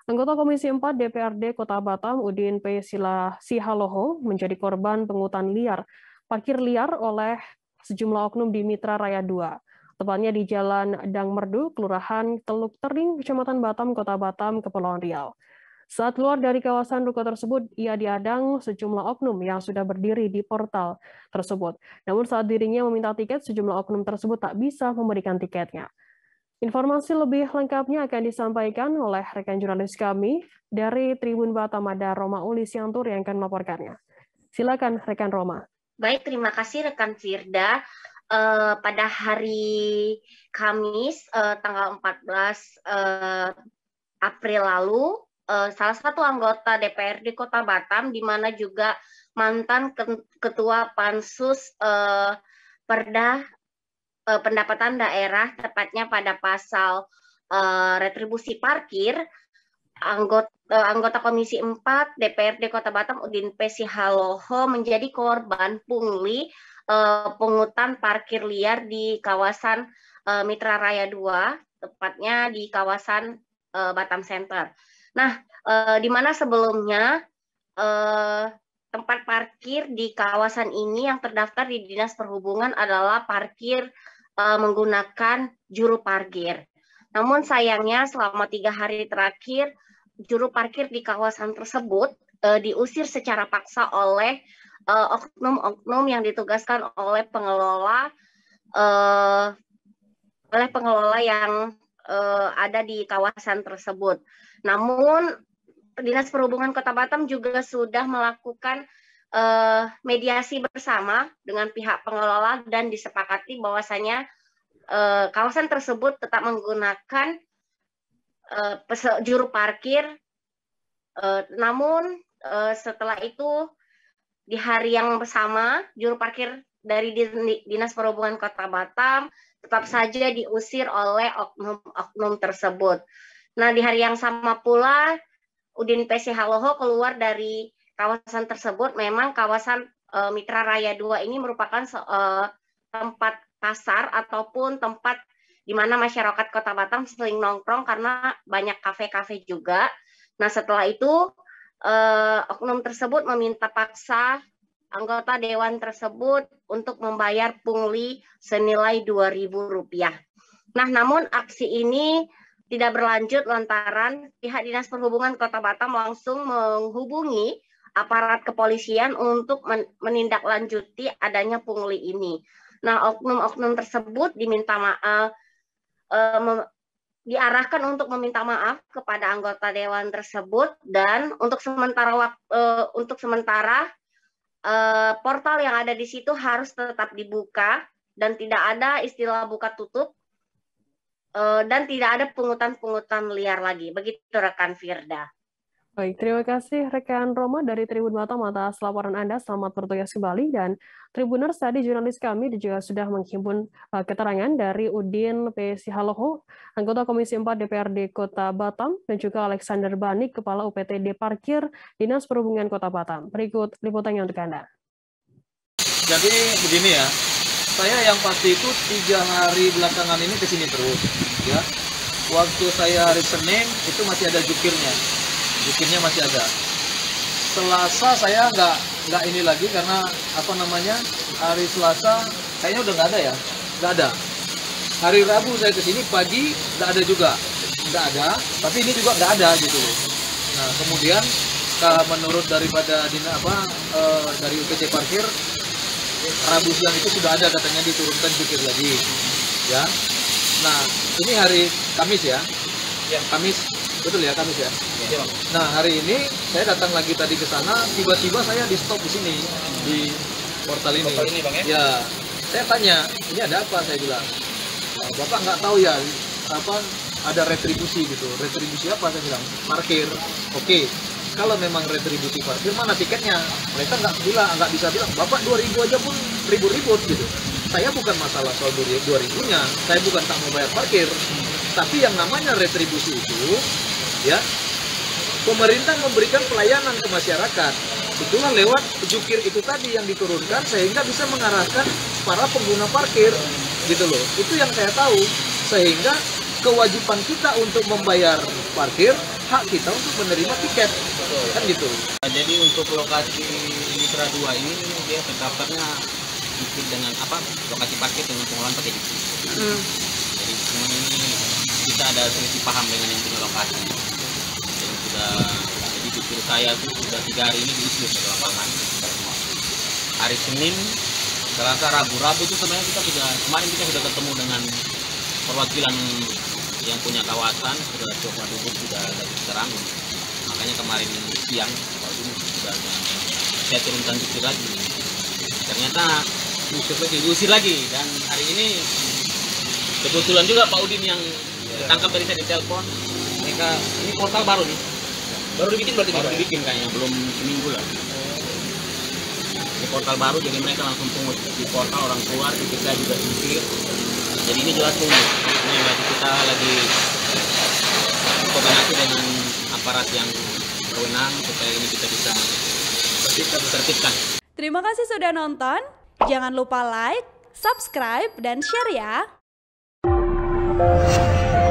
Anggota Komisi 4 DPRD Kota Batam, Udin P. Sihaloho, menjadi korban pungutan liar, parkir liar oleh sejumlah oknum di Mitra Raya 2. Tepatnya di Jalan Dang Merdu, Kelurahan Teluk Tering, Kecamatan Batam, Kota Batam, Kepulauan Riau. Saat keluar dari kawasan ruko tersebut, ia diadang sejumlah oknum yang sudah berdiri di portal tersebut. Namun saat dirinya meminta tiket, sejumlah oknum tersebut tak bisa memberikan tiketnya. Informasi lebih lengkapnya akan disampaikan oleh rekan jurnalis kami dari Tribun Batam, ada Roma Ulissiantur yang akan melaporkannya. Silakan rekan Roma. Baik, terima kasih rekan Firda. Pada hari Kamis tanggal 14 April lalu, salah satu anggota DPRD Kota Batam, di mana juga mantan Ketua Pansus Perda pendapatan daerah, tepatnya pada pasal retribusi parkir, anggota Komisi 4 DPRD Kota Batam Udin P. Sihaloho menjadi korban pungli pungutan parkir liar di kawasan Mitra Raya 2, tepatnya di kawasan Batam Center. Nah, di mana sebelumnya tempat parkir di kawasan ini yang terdaftar di Dinas Perhubungan adalah parkir menggunakan juru parkir. Namun sayangnya selama 3 hari terakhir, juru parkir di kawasan tersebut diusir secara paksa oleh oknum-oknum yang ditugaskan oleh pengelola yang ada di kawasan tersebut. Namun Dinas Perhubungan Kota Batam juga sudah melakukan mediasi bersama dengan pihak pengelola dan disepakati bahwasanya kawasan tersebut tetap menggunakan juru parkir. Namun setelah itu di hari yang bersama, juru parkir dari Dinas Perhubungan Kota Batam tetap saja diusir oleh oknum-oknum tersebut. Nah, di hari yang sama pula Udin P. Sihaloho keluar dari kawasan tersebut. Memang kawasan Mitra Raya 2 ini merupakan tempat pasar ataupun tempat di mana masyarakat Kota Batam sering nongkrong karena banyak kafe-kafe juga. Nah, setelah itu oknum tersebut meminta paksa anggota dewan tersebut untuk membayar pungli senilai Rp2.000. Nah, namun aksi ini tidak berlanjut lantaran pihak Dinas Perhubungan Kota Batam langsung menghubungi aparat kepolisian untuk menindaklanjuti adanya pungli ini. Nah, oknum-oknum tersebut diarahkan untuk meminta maaf kepada anggota dewan tersebut, dan untuk sementara portal yang ada di situ harus tetap dibuka dan tidak ada istilah buka tutup dan tidak ada pungutan-pungutan liar lagi. Begitu rekan Firda. Baik, terima kasih rekan Roma dari Tribun Batam atas laporan Anda. Selamat bertugas kembali. Dan Tribuners, tadi jurnalis kami juga sudah menghimpun keterangan dari Udin P. Sihaloho, anggota Komisi 4 DPRD Kota Batam, dan juga Alexander Banik, Kepala UPTD Parkir Dinas Perhubungan Kota Batam. Berikut liputannya untuk Anda. Jadi begini ya, saya yang pasti itu 3 hari belakangan ini kesini terus. Ya, waktu saya hari Senin itu masih ada jukirnya masih ada. Selasa saya nggak ini lagi karena hari Selasa kayaknya udah nggak ada ya, nggak ada. Hari Rabu saya kesini pagi nggak ada juga, nggak ada. Tapi ini juga nggak ada gitu loh. Nah, kemudian menurut daripada dari UPT Parkir, Rabu siang itu sudah ada katanya diturunkan jukir lagi, ya. Nah, ini hari Kamis ya. Kamis. Betul ya, Kamis ya? Ya. Nah, hari ini saya datang lagi tadi ke sana, tiba-tiba saya di stop di sini, di portal ini. Bang, ya? Ya, saya tanya, ini ada apa? Saya bilang, Bapak nggak tahu ya, ada retribusi gitu. Retribusi apa? Saya bilang, parkir. Oke, kalau memang retribusi parkir, mana tiketnya? Mereka nggak bisa bilang, Bapak 2.000 aja pun ribut-ribut gitu. Saya bukan masalah soal 2.000-nya, saya bukan tak mau bayar parkir. Tapi yang namanya retribusi itu, ya, pemerintah memberikan pelayanan ke masyarakat. Itulah lewat jukir itu tadi yang diturunkan sehingga bisa mengarahkan para pengguna parkir, gitu loh. Itu yang saya tahu. Sehingga kewajiban kita untuk membayar parkir hak kita untuk menerima tiket, kan gitu. Jadi untuk lokasi Mitra 2 ini dia terdaftarnya ikut dengan lokasi parkir dengan pengelolaan pakai JIP. Jadi semua ini kita ada selisih paham dengan yang punya lokasi. Jadi jujur saya tuh sudah 3 hari ini diusir ke lapangan. Hari Senin, Selasa, Rabu itu sebenarnya kemarin kita sudah ketemu dengan perwakilan yang punya kawasan, sudah coba duduk, sudah terang. Makanya kemarin siang sudah saya turunkan jujur lagi. Ternyata diusir lagi, dan hari ini kebetulan juga Pak Udin yang tangkap dari saya di telepon. Mereka ini portal baru nih, baru dibikin kayaknya belum seminggu lah. Ini portal baru, jadi mereka langsung pungut di portal, orang keluar, kita juga sisir. Jadi ini jelas pungut. Ini berarti kita lagi koordinasi dengan aparat yang berwenang supaya ini kita bisa tertibkan. Terima kasih sudah nonton. Jangan lupa like, subscribe, dan share ya.